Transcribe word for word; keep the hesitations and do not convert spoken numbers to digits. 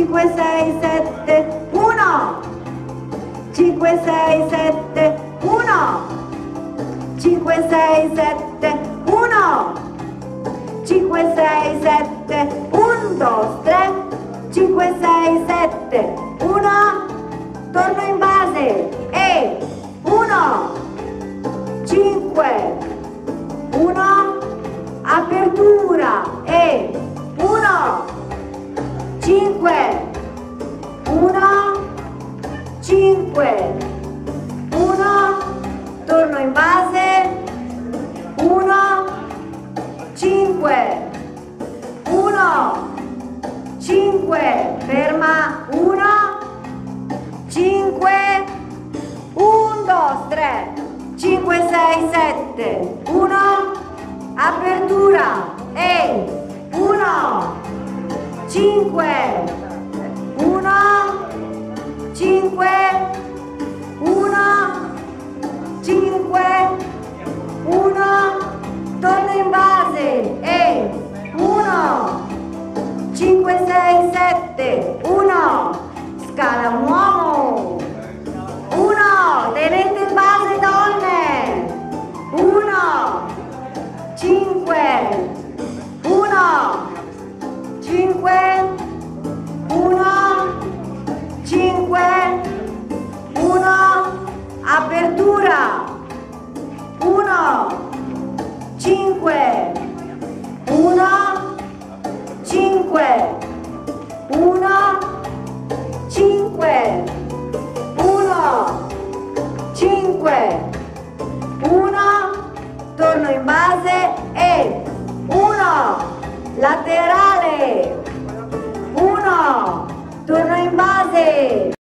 cinque, sei, sette, uno, cinque, sei, sette, uno, cinque, sei, sette, uno, cinque, sei, sette, uno, due, tre, cinque, sei, sette, uno, torno in base e uno, cinque, uno, apertura e uno, cinque, uno, cinque, uno, torno in base, uno, cinque, uno, cinque, ferma, uno, cinque, uno, due, tre, cinque, sei, sette, uno, apertura e uno, cinque, uno, cinque, uno, cinque, uno, torno in base e uno, cinque, sei, sette, uno, scala un uomo, uno, tenete in base donne, uno, cinque, uno, cinque, uno, cinque, uno, apertura, uno, cinque, uno, cinque, uno, cinque, uno, cinque, uno, torno in base e uno, laterale, uno, torno in base.